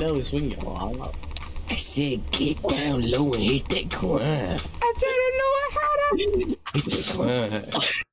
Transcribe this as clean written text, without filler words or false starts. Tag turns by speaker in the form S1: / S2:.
S1: hell is swinging your arm up?
S2: I said get down low and hit that quan.
S1: I said I know how to.
S2: Hit that quan.